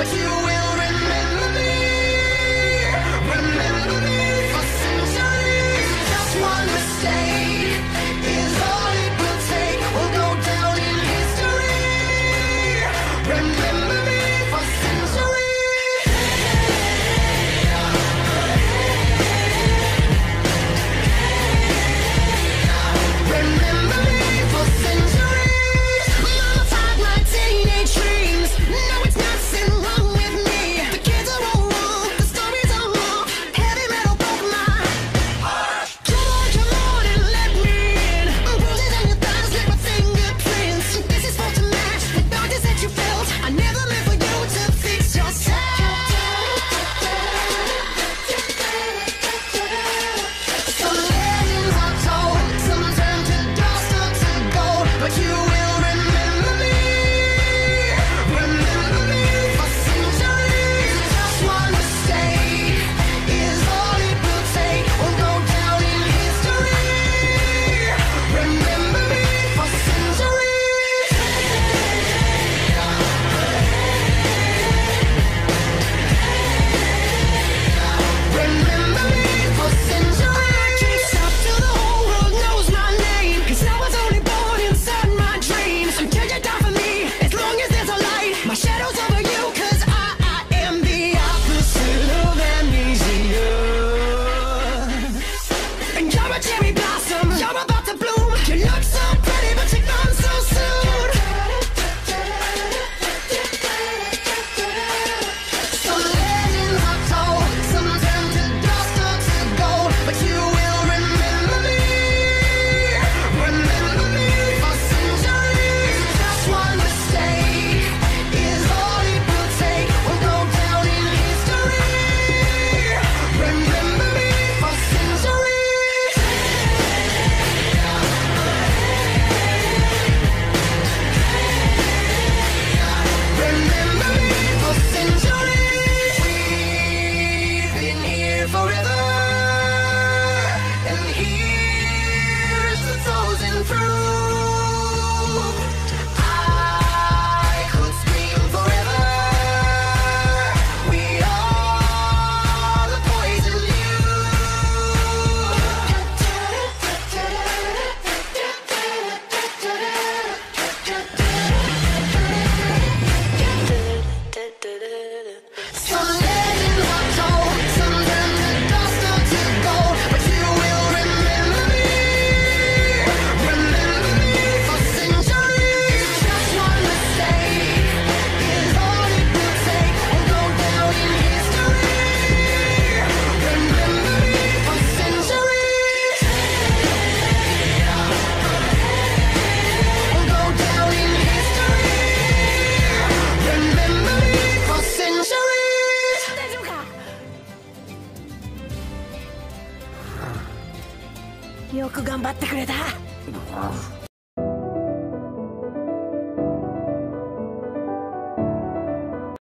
but you will remember me. Remember me for centuries. Just one mistake is all it will take. We'll go down in history. Remember me for centuries. Remember me for centuries. Mama tied my teenage dreams. No, it's nothing wrong with me. The kids are all wrong, the stories are wrong. Heavy metal broke my heart. Come on and let me in. Bruises on your thighs, left my fingerprints. This is supposed to match the darkness that you felt. I never meant for you to fix yourself. Some legends are told, some turn to dust or to gold, but you will remember me. Remember me for centuries. Just one mistake is all it will take. We'll go down in history. Remember me for centuries. Remember me for centuries. I can't stop till the whole world knows my name, 'cause I was only born inside my dreams. Until you die for me, as long as there's a light, my shadow's over you, 'cause I am the opposite of amnesia. And you're a cherry blossom, you're about to bloom. You look so pretty, but you're gone so soon. Some legends are told, some turn to dust or to gold, but you will remember me. Remember me for centuries. Just one mistake is all it will take. We'll go down in history. Remember me for centuries. Remember me for centuries. We've been here forever, and here's the frozen fruit. I could scream forever. We are the poison Some legends are told, some turn to dust or to gold, but you will remember me. Remember me for centuries. Just one mistake is all it will take. We'll go down in history. Remember me for centuries. We'll go down in history. Remember me for centuries. 大丈夫か？よく頑張ってくれた。